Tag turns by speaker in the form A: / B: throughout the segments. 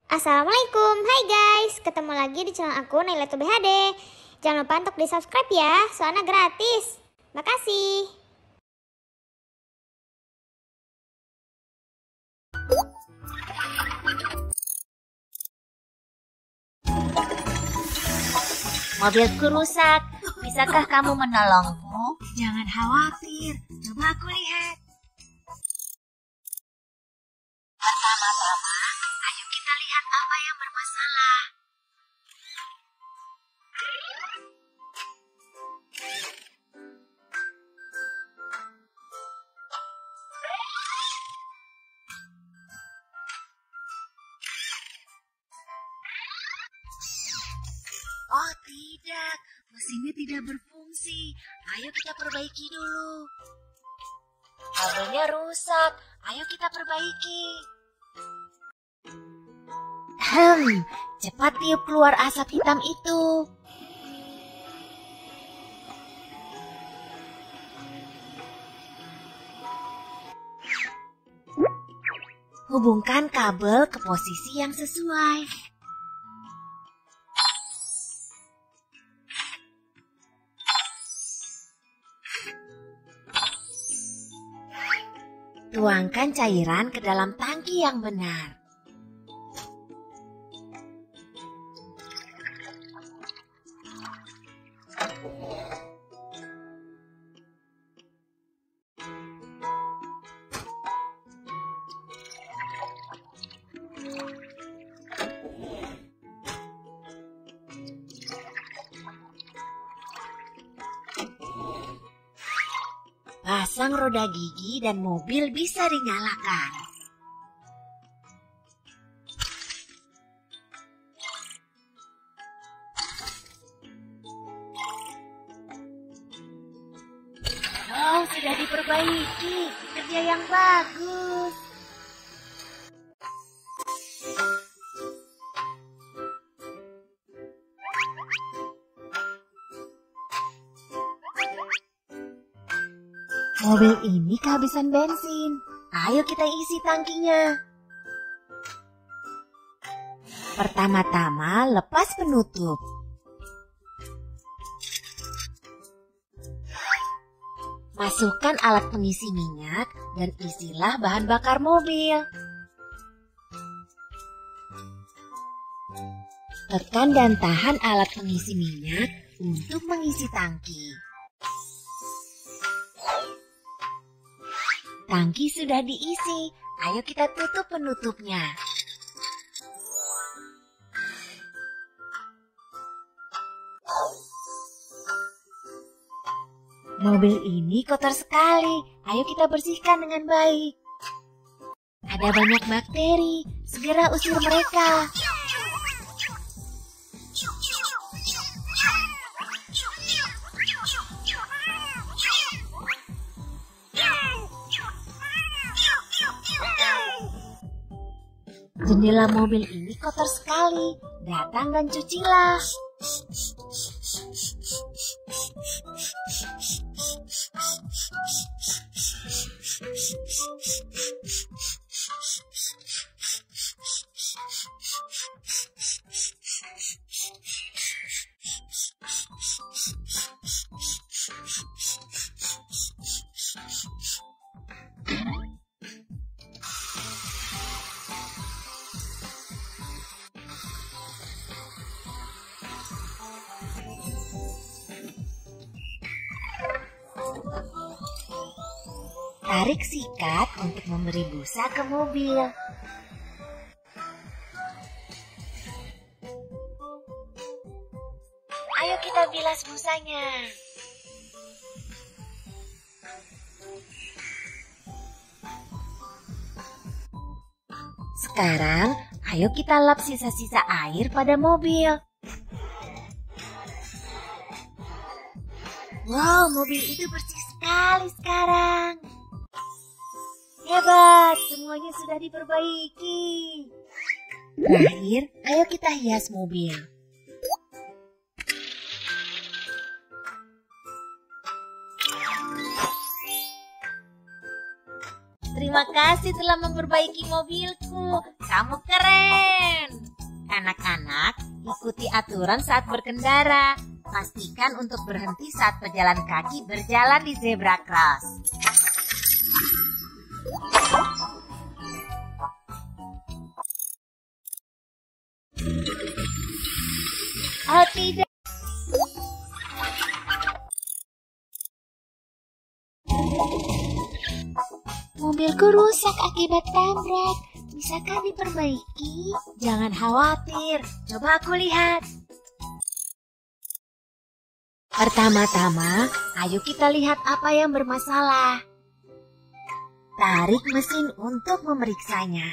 A: Assalamualaikum, hai guys, ketemu lagi di channel aku Naila BHD. Jangan lupa untuk di subscribe ya, soalnya gratis. Makasih.
B: Mobilku rusak, bisakah kamu menolongku?
C: Jangan khawatir, coba aku lihat. Pertama-tama, ayo kita lihat apa yang bermasalah. Oh tidak, mesinnya tidak berfungsi. Ayo kita perbaiki dulu.
B: Kabelnya rusak,
C: Ayo kita perbaiki.
B: cepat tiup keluar asap hitam itu. Hubungkan kabel ke posisi yang sesuai. Tuangkan cairan ke dalam tangki yang benar. Pasang roda gigi dan mobil bisa dinyalakan.
C: Oh, sudah diperbaiki. Kerja yang bagus.
B: Mobil ini kehabisan bensin. Ayo kita isi tangkinya. Pertama-tama lepas penutup. Masukkan alat pengisi minyak dan isilah bahan bakar mobil. Tekan dan tahan alat pengisi minyak untuk mengisi tangki. Tangki sudah diisi, ayo kita tutup penutupnya. Mobil ini kotor sekali, ayo kita bersihkan dengan baik. Ada banyak bakteri, segera usir mereka. Jendela mobil ini kotor sekali. Datang dan cucilah. Tarik sikat untuk memberi busa ke mobil.
C: Ayo kita bilas busanya.
B: Sekarang, ayo kita lap sisa-sisa air pada mobil.
C: Wow, mobil itu bersih sekali sekarang.
B: Hebat, semuanya sudah diperbaiki. Terakhir, ayo kita hias mobil. Terima kasih telah memperbaiki mobilku. Kamu keren. anak-anak, ikuti aturan saat berkendara. Pastikan untuk berhenti saat pejalan kaki berjalan di zebra cross. Oh tidak.
C: Mobilku rusak akibat tabrak. Bisakah diperbaiki?
B: Jangan khawatir, coba aku lihat. Pertama-tama, ayo kita lihat apa yang bermasalah. Tarik mesin untuk memeriksanya.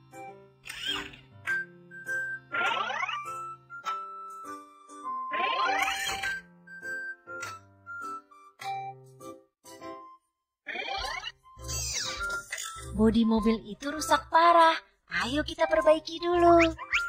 B: Bodi mobil itu rusak parah. Ayo kita perbaiki dulu.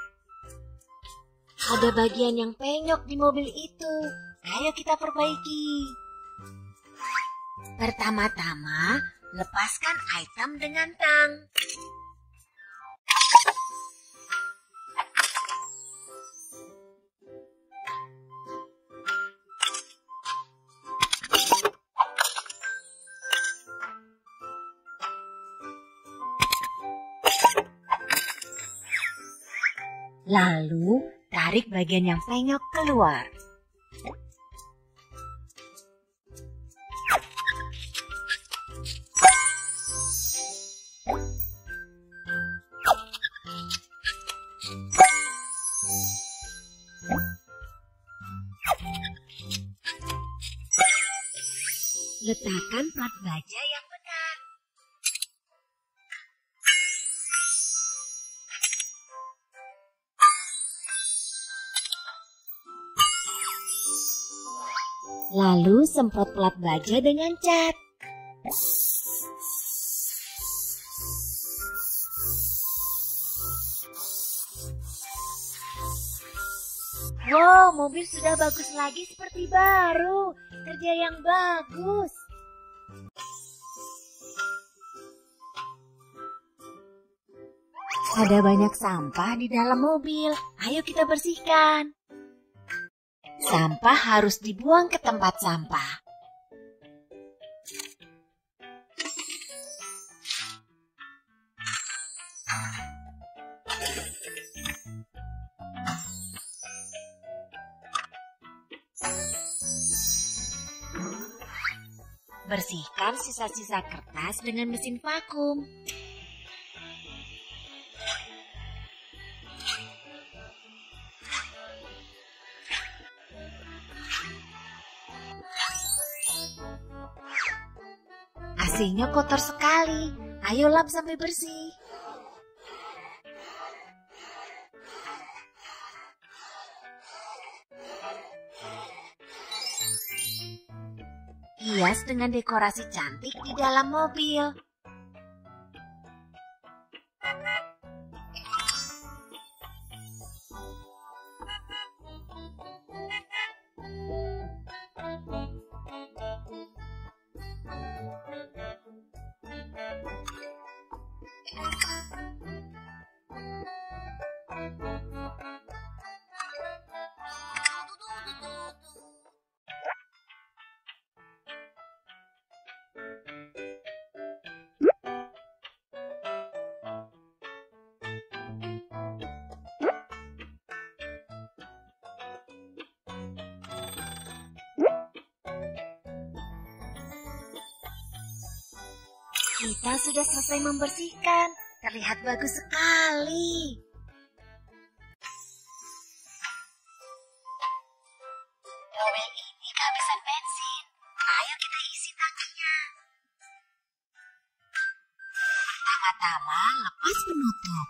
B: Ada bagian yang penyok di mobil itu. Ayo kita perbaiki. Pertama-tama, lepaskan item dengan tang. Lalu, tarik bagian yang penyok keluar. Letakkan plat baja yang benar. Lalu semprot plat baja dengan cat. Wow, mobil sudah bagus lagi seperti baru. Kerja yang bagus. Ada banyak sampah di dalam mobil. Ayo kita bersihkan. Sampah harus dibuang ke tempat sampah. Bersihkan sisa-sisa kertas dengan mesin vakum. AC-nya kotor sekali. Ayo lap sampai bersih. Hias dengan dekorasi cantik di dalam mobil. Kita sudah selesai membersihkan. Terlihat bagus sekali. Mobil ini kehabisan bensin. Ayo kita isi tangkinya. Pertama-tama lepas penutup.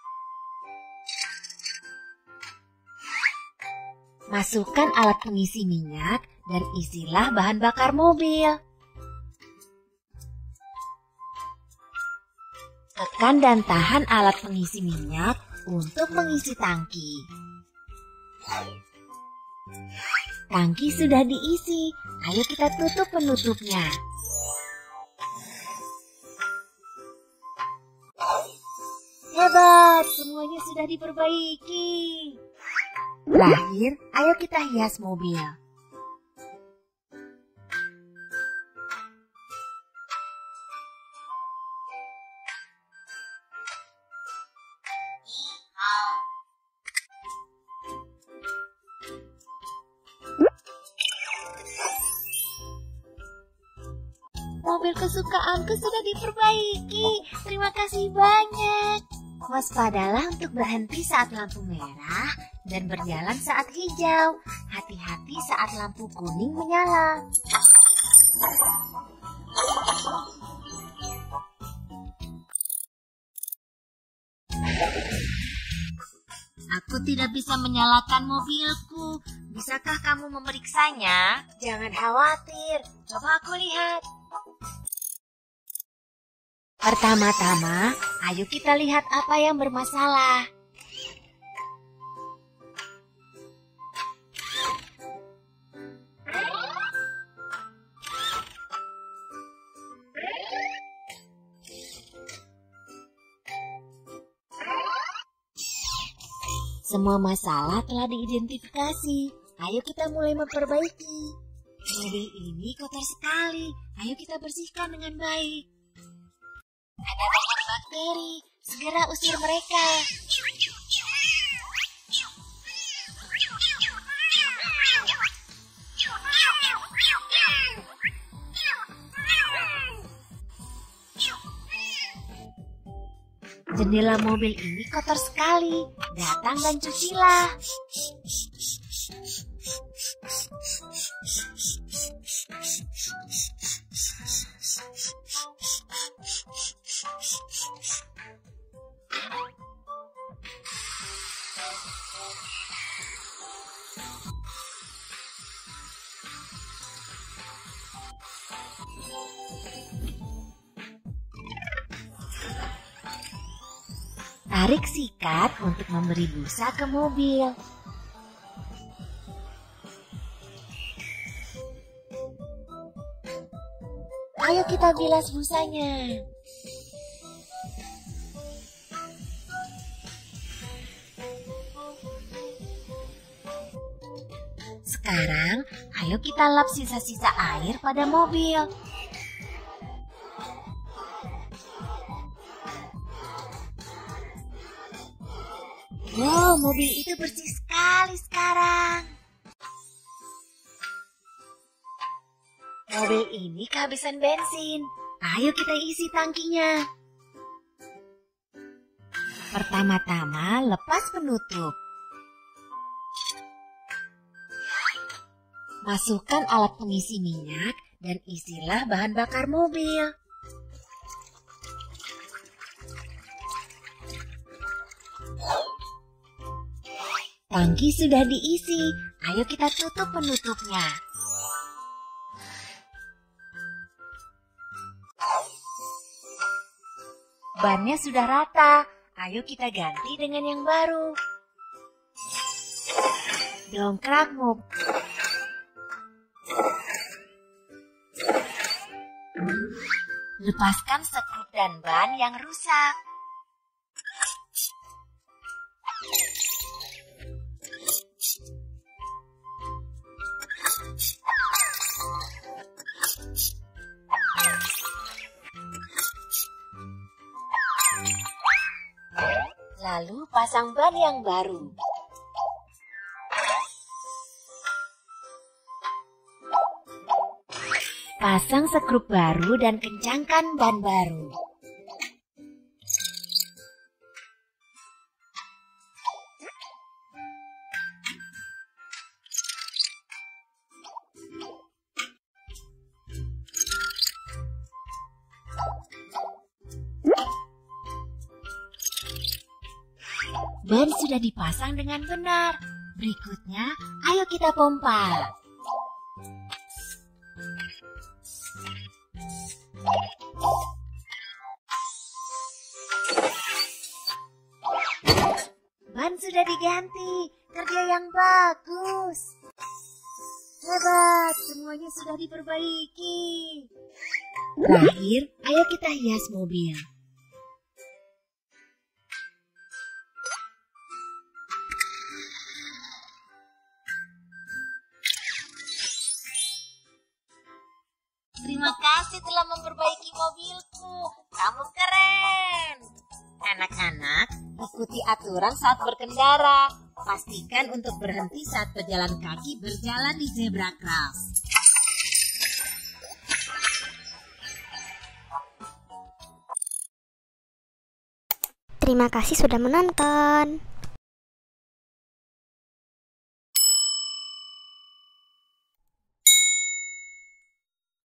B: Masukkan alat pengisi minyak dan isilah bahan bakar mobil. Tekan dan tahan alat pengisi minyak untuk mengisi tangki. Tangki sudah diisi, ayo kita tutup penutupnya. Hebat, semuanya sudah diperbaiki. Terakhir, ayo kita hias mobil. Mobil kesukaanku sudah diperbaiki. Terima kasih banyak. Waspadalah untuk berhenti saat lampu merah dan berjalan saat hijau. Hati-hati saat lampu kuning menyala. Aku tidak bisa menyalakan mobilku. Bisakah kamu memeriksanya? Jangan khawatir. Coba aku lihat. Pertama-tama, ayo kita lihat apa yang bermasalah. Semua masalah telah diidentifikasi. Ayo kita mulai memperbaiki. Mobil ini kotor sekali. Ayo kita bersihkan dengan baik. Ada banyak bakteri. Segera usir mereka. Jendela mobil ini kotor sekali. Datang dan cucilah. Tarik sikat untuk memberi busa ke mobil. Ayo kita bilas busanya. Sekarang, ayo kita lap sisa-sisa air pada mobil. Wow, mobil itu bersih sekali sekarang. Mobil ini kehabisan bensin. Ayo kita isi tangkinya. Pertama-tama, lepas penutup. Masukkan alat pengisi minyak dan isilah bahan bakar mobil. Tangki sudah diisi, ayo kita tutup penutupnya. Bannya sudah rata, ayo kita ganti dengan yang baru. Dongkrak mobil. Lepaskan sekrup dan ban yang rusak. Lalu pasang ban yang baru. Pasang sekrup baru dan kencangkan ban baru. Ban sudah dipasang dengan benar. Berikutnya, ayo kita pompa. Ban sudah diganti. Kerja yang bagus. Hebat, semuanya sudah diperbaiki. Terakhir, ayo kita hias mobil. ikuti aturan saat berkendara. Pastikan untuk berhenti saat pejalan kaki berjalan di zebra cross.
A: Terima kasih sudah menonton.